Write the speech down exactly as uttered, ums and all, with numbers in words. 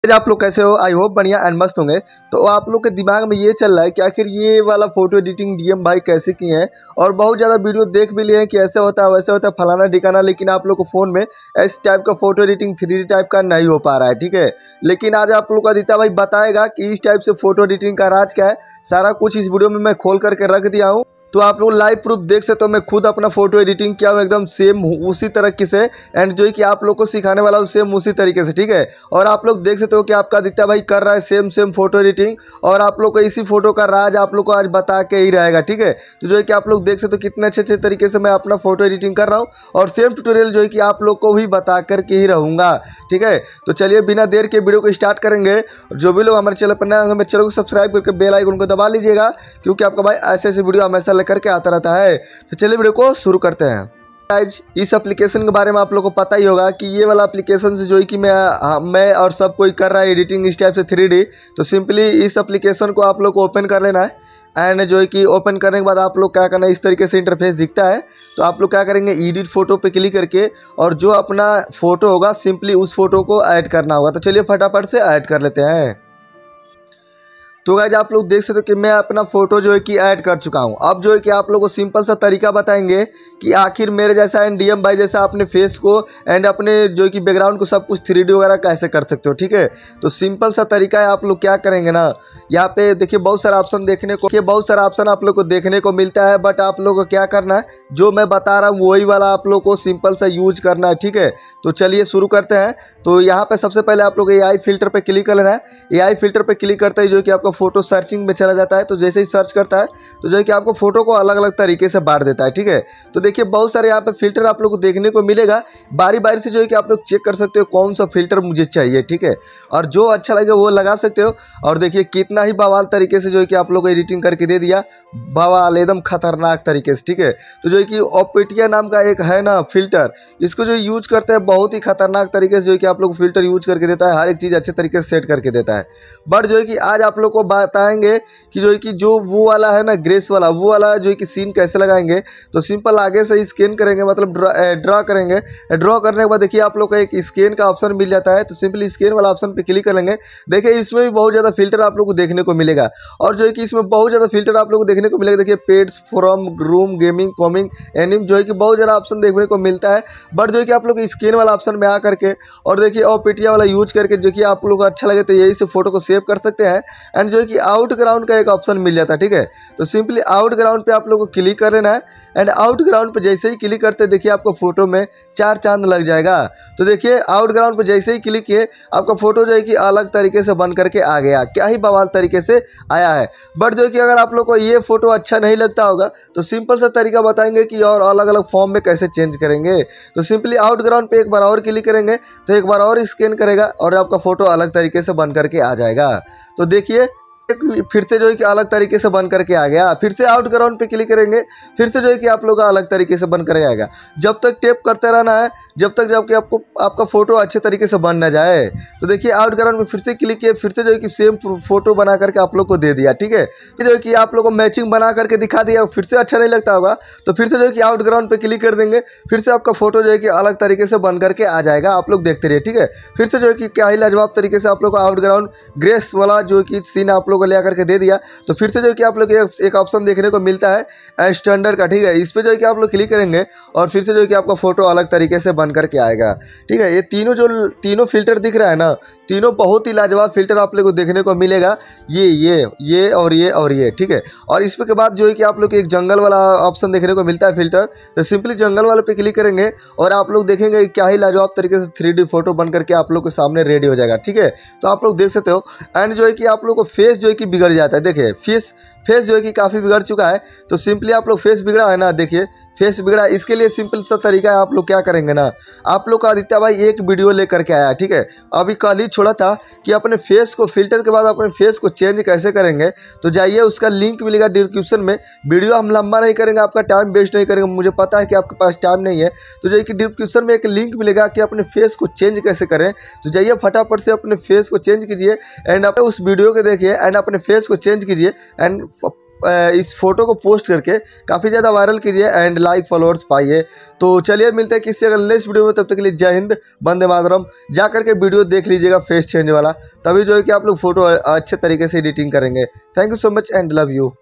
आप लोग कैसे हो? आई होप बढ़िया एंड मस्त होंगे। तो आप लोग के दिमाग में ये चल रहा है कि आखिर ये वाला फोटो एडिटिंग डीएम भाई कैसे किए हैं, और बहुत ज़्यादा वीडियो देख भी लिए हैं कि ऐसे होता है वैसे होता है फलाना ठिकाना, लेकिन आप लोग को फ़ोन में इस टाइप का photo editing three D type का नहीं हो पा रहा है। ठीक है, लेकिन आज आप लोग को आदित्य भाई बताएगा कि इस टाइप से फोटो एडिटिंग का राज क्या है। सारा कुछ इस वीडियो में मैं खोल करके रख दिया हूँ, तो आप लोग लाइव प्रूफ देख सकते हो। मैं खुद अपना फोटो एडिटिंग किया हूँ एकदम सेम उसी तरीके से, एंड जो है कि आप लोग को सिखाने वाला हूँ सेम उसी तरीके से। ठीक है, और आप लोग देख सकते हो कि आपका आदित्य भाई कर रहा है सेम सेम फोटो एडिटिंग, और आप लोग को इसी फोटो का राज आप लोग को आज बता के ही रहेगा। ठीक है, तो जो है कि आप लोग देख सकते हो कितने अच्छे अच्छे तरीके से मैं अपना फोटो एडिटिंग कर रहा हूँ, और सेम ट्यूटोरियल जो है कि आप लोग को भी बता करके ही रहूँगा। ठीक है, तो चलिए बिना देर के वीडियो को स्टार्ट करेंगे। जो भी लोग हमारे चैनल पर नए होंगे मेरे चैनल को सब्सक्राइब करके बेल आइकन को दबा लीजिएगा, क्योंकि आपका भाई ऐसे ऐसे वीडियो हमेशा लेकर के आता रहता है। तो चलिए वीडियो को शुरू करते हैं। गाइस, इस एप्लीकेशन के बारे में आप लोगों को पता ही होगा कि ये वाला एप्लीकेशन से जो है कि मैं मैं और सब कोई कर रहा है एडिटिंग इस टाइप से थ्री डी। तो सिंपली इस एप्लीकेशन को आप लोग को ओपन कर लेना है, एंड जो है कि ओपन करने के बाद आप लोग क्या करना है, इस तरीके से इंटरफेस दिखता है। तो आप लोग क्या करेंगे, एडिट फोटो पे क्लिक करके और जो अपना फोटो होगा सिंपली उस फोटो को ऐड करना होगा। तो चलिए फटाफट से ऐड कर लेते हैं। तो गाइस, आप लोग देख सकते हो कि मैं अपना फोटो जो है कि ऐड कर चुका हूं। अब जो है कि आप लोगों को सिंपल सा तरीका बताएंगे कि आखिर मेरे जैसा एंड डीएम भाई जैसा अपने फेस को एंड अपने जो है कि बैकग्राउंड को सब कुछ थ्री डी वगैरह कैसे कर सकते हो। ठीक है, तो सिंपल सा तरीका है। आप लोग क्या करेंगे ना, यहाँ पे देखिए बहुत सारा ऑप्शन देखने को बहुत सारा ऑप्शन आप लोग को देखने को मिलता है, बट आप लोग को क्या करना है, जो मैं बता रहा हूँ वही वाला आप लोग को सिंपल सा यूज करना है। ठीक है, तो चलिए शुरू करते हैं। तो यहाँ पे सबसे पहले आप लोग ए आई फिल्टर पे क्लिक कर लेना है। ए आई फिल्टर पे क्लिक करते ही जो है कि आपका फोटो सर्चिंग में चला जाता है। तो जैसे ही सर्च करता है तो जो है कि आपको फोटो को अलग अलग तरीके से बांट देता है। ठीक है, तो देखिए बहुत सारे यहाँ पे फिल्टर आप लोग को देखने को मिलेगा। बारी बारी से जो है कि आप लोग चेक कर सकते हो कौन सा फिल्टर मुझे चाहिए। ठीक है, और जो अच्छा लगे वो लगा सकते हो। और देखिए कितना ही बवाल तरीके से जो है कि आप लोग को एडिटिंग करके दे दिया, बवाल एकदम खतरनाक तरीके से। ठीक है, तो जो है कि ओपेटिया नाम का एक है ना फिल्टर, इसको जो यूज करते हैं बहुत ही खतरनाक तरीके से जो है कि आप लोग फिल्टर यूज करके देता है, हर एक चीज़ अच्छे तरीके से सेट करके देता है। बट जो है कि आज आप लोग को बताएंगे कि जो है कि जो वो वाला है ना ग्रेस वाला, वो वाला जो है कि सीन कैसे लगाएंगे। तो सिंपल आगे से स्कैन करेंगे, मतलब ड्रा करेंगे। ड्रॉ करने के बाद देखिए आप लोग को एक स्कैन का ऑप्शन मिल जाता है। तो सिंपली स्कैन वाला ऑप्शन पे क्लिक करेंगे। देखिए इसमें भी बहुत ज़्यादा फिल्टर आप लोग को देखने को मिलेगा, और जो है कि इसमें बहुत ज़्यादा फिल्टर आप लोग को देखने को मिलेगा। देखिए pets, from, room, gaming, coming, anime, जो है कि बहुत ज़्यादा ऑप्शन देखने को मिलता है। बट जो है कि आप लोग स्कैन वाला ऑप्शन में आ करके और देखिए ओपेटिया वाला यूज करके जो कि आप लोग को अच्छा लगे तो यही से फोटो को सेव कर सकते हैं। एंड जो है कि आउट ग्राउंड का एक ऑप्शन मिल जाता है। ठीक है, तो सिंपली आउट ग्राउंड पे आप लोगों को क्लिक कर लेना है, एंड आउट ग्राउंड पे जैसे ही क्लिक करते देखिए आपको फोटो में चार चांद लग जाएगा। तो देखिए आउट ग्राउंड पे जैसे ही क्लिक किए आपका फोटो जो है कि अलग तरीके से बन करके आ गया। क्या ही बवाल तरीके से आया है। बट जो है कि अगर आप लोग को ये फोटो अच्छा नहीं लगता होगा तो सिंपल सा तरीका बताएंगे कि और अलग अलग फॉर्म में कैसे चेंज करेंगे। तो सिंपली आउट ग्राउंड पे एक बार और क्लिक करेंगे तो एक बार और स्कैन करेगा और आपका फोटो अलग तरीके से बन करके आ जाएगा। तो देखिए फिर से जो है कि अलग तरीके से बन करके आ गया। फिर से आउट ग्राउंड पे क्लिक करेंगे, फिर से जो है कि आप लोग का अलग तरीके से बन कर आएगा। जब तक टेप करते रहना है, जब तक जब कि आपको आपका फोटो अच्छे तरीके से बन ना जाए। तो देखिए आउट ग्राउंड में फिर से क्लिक किए, फिर से जो है कि सेम फोटो बना करके आप लोग को दे दिया। ठीक है, कि जो है कि आप लोग को मैचिंग बना करके दिखा दिया, फिर से अच्छा नहीं लगता होगा तो फिर से जो है कि आउट ग्राउंड पे क्लिक कर देंगे, फिर से आपका फोटो जो है कि अलग तरीके से बन करके आ जाएगा। आप लोग देखते रहिए। ठीक है, फिर से जो है कि क्या ही लाजवाब तरीके से आप लोग को आउट ग्राउंड ग्रेस वाला जो कि सीन आप लोग को ले करके दे दिया। तो फिर से जो है कि आप लोग एक, एक ऑप्शन देखने को मिलता है स्टैंडर्ड का। ठीक है, इस पे जो है कि आप लोग क्लिक करेंगे और फिर से जो है कि आपका फोटो अलग तरीके से बन करके आएगा। ठीक है, ये तीनों जो तीनों फिल्टर दिख रहा है ना, तीनों बहुत ही लाजवाब फिल्टर आप लोग को देखने को मिलेगा। ये ये ये और ये और ये। ठीक है, और इसके के बाद जो है कि आप लोग एक जंगल वाला ऑप्शन देखने को मिलता है फिल्टर। तो सिंपली जंगल वाले पे क्लिक करेंगे और आप लोग देखेंगे क्या ही लाजवाब तरीके से थ्री डी फोटो बन करके आप लोग के सामने रेडी हो जाएगा। ठीक है, तो आप लोग देख सकते हो। एंड जो है कि आप लोग को फेस जो है कि बिगड़ जाता है। देखिए फेस फेस जो है कि काफ़ी बिगड़ चुका है। तो सिंपली आप लोग फेस बिगड़ा है ना, देखिए फेस बिगड़ा, इसके लिए सिंपल सा तरीका है। आप लोग क्या करेंगे ना, आप लोग का आदित्य भाई एक वीडियो लेकर के आया। ठीक है, अभी कल ही छोड़ा था कि अपने फेस को फिल्टर के बाद अपने फेस को चेंज कैसे करेंगे। तो जाइए, उसका लिंक मिलेगा डिस्क्रिप्शन में। वीडियो हम लंबा नहीं करेंगे, आपका टाइम वेस्ट नहीं करेंगे, मुझे पता है कि आपके पास टाइम नहीं है। तो जाइए कि डिस्क्रिप्शन में एक लिंक मिलेगा कि अपने फेस को चेंज कैसे करें। तो जाइए फटाफट से अपने फेस को चेंज कीजिए, एंड आप उस वीडियो को देखिए एंड अपने फेस को चेंज कीजिए, एंड इस फोटो को पोस्ट करके काफ़ी ज़्यादा वायरल कीजिए एंड लाइक फॉलोअर्स पाइए। तो चलिए मिलते हैं किसी अगर नेक्स्ट वीडियो में, तब तक के लिए जय हिंद, वंदे मातरम। जा करके वीडियो देख लीजिएगा फेस चेंज वाला, तभी जो है कि आप लोग फोटो अच्छे तरीके से एडिटिंग करेंगे। Thank you so much and love you.